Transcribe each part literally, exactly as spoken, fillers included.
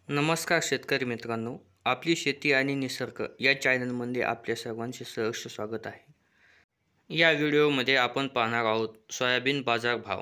नमस्कार शेतकरी मित्रांनो, आपली शेती आणि निसर्ग या चॅनलमध्ये आपल्या सर्वांचे सहर्ष स्वागत आहे। या व्हिडिओमध्ये आपण पाहणार आहोत सोयाबीन बाजार भाव।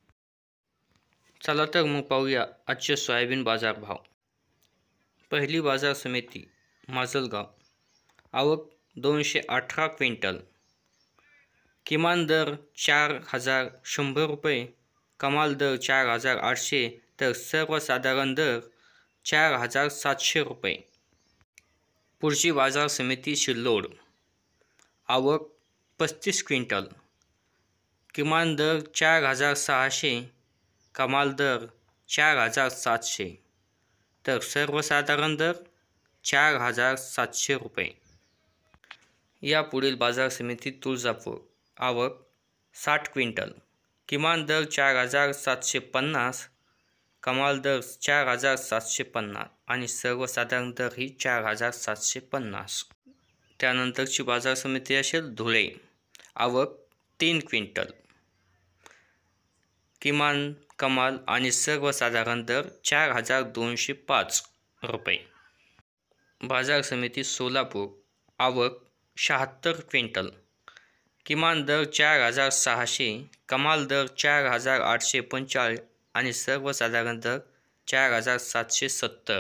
चला तर मग पाहूया आजचे सोयाबीन बाजार भाव। पहिली बाजार समिती माजलगाव, आवक दोनशे अठरा क्विंटल, किमान दर चार हजार शंभर रुपये, कमाल दर चार हजार आठशे तर सर्वसाधारण दर चार हजार सातशे रुपये। पुढची बाजार समिती सिल्लोड, आवक पस्तीस क्विंटल, किमान दर चार हजार सहाशे, कमाल दर चार हजार सातशे तर सर्वसाधारण दर चार हजार सातशे रुपये। या पुढील बाजार समिती तुळजापूर, आवक साठ क्विंटल, किमान दर चार हजार सातशे पन्नास, कमाल दर चार हजार सातशे पन्नास आणि सर्वसाधारण दर ही चार हजार सातशे पन्नास। त्यानंतरची बाजार समिती असेल धुळे, आवक तीन क्विंटल, किमान कमाल आणि सर्वसाधारण दर चार हजार दोनशे पाच रुपये। बाजार समिती सोलापूर, आवक शहात्तर क्विंटल, किमान दर चार हजार सहाशे, कमाल दर चार हजार आठशे पंचेचाळीस आणि सर्वसाधारण दर चार हजार सातशे सत्तर।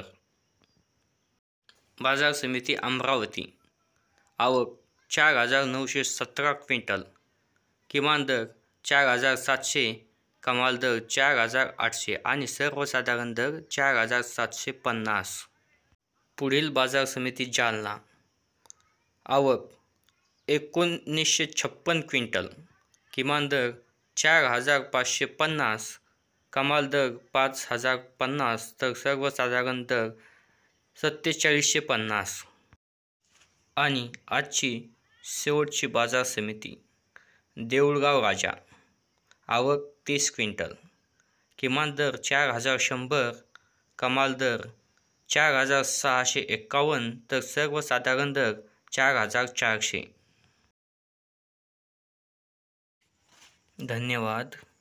बाजार समिती अमरावती, आवक चार हजार नऊशे सतरा क्विंटल, किमान दर चार हजार सातशे, कमाल दर चार हजार आठशे आणि सर्वसाधारण दर चार हजार सातशे पन्नास। पुढील बाजार समिती जालना, आवक एकोणीसशे छप्पन क्विंटल, किमान दर चार हजार पाचशे पन्नास, कमाल दर पाच हजार पन्नास तर सर्वसाधारण दर सत्तेचाळीसशे पन्नास। आणि आजची शेवटची बाजार समिती देऊळगाव राजा, आवक तीस क्विंटल, किमान दर चार हजार शंभर, कमाल दर चार हजार सहाशे एक्कावन्न तर सर्वसाधारण दर चार हजार चारशे। धन्यवाद।